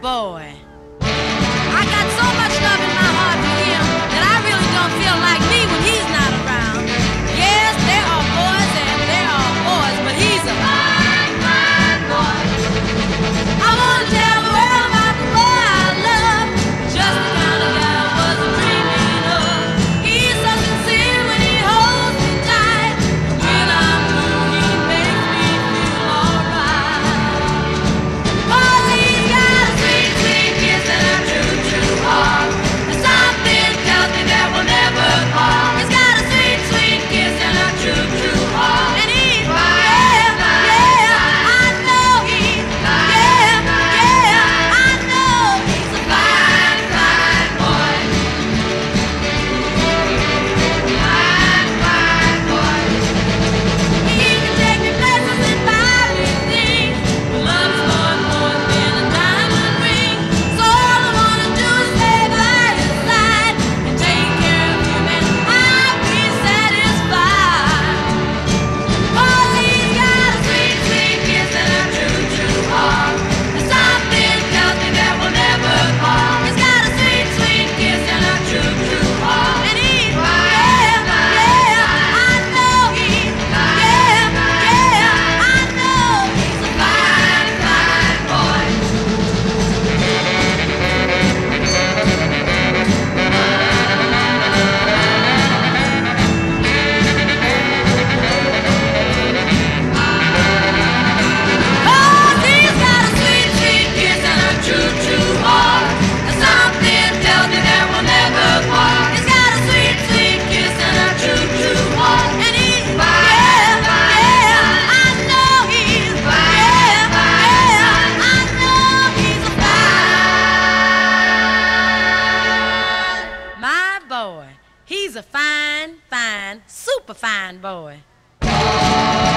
boy. I got so much love in my heart for him that I really don't feel like me when he's not around. Yes, there are boys and there are boys, but he's a fine, fine boy. I want to tell the world about the boy I love, just the kind of guy I was dreaming of. He's so sincere when he holds me tight. When I'm blue, he makes me feel alright. Oh, he's got a sweet, sweet kiss and a true, true heart. And something tells me that we'll never part. He's got a sweet, sweet kiss and a true, true heart. And he's fine, I know he's fine, I know he's a fine, fine boy. Fine, fine boy. He can take me places and buy me things. But love is more than a diamond ring. So all I wanna do is stay by his side and take care of him, and I'll be satisfied. Oh, he's got a sweet, sweet kiss and a true, true heart. And something tells me that we'll never part. He's got a sweet, sweet kiss and a true, true heart. And he's fine, I know he's I know he's a fine, fine boy. Oh, he's got a sweet, sweet kiss and a true, true heart. And something tells me that we'll never part. He's got a sweet, sweet kiss and a true, true heart. And he's fine, I know he's fine, I know he's a fine, my boy. He's a fine, fine, super fine boy.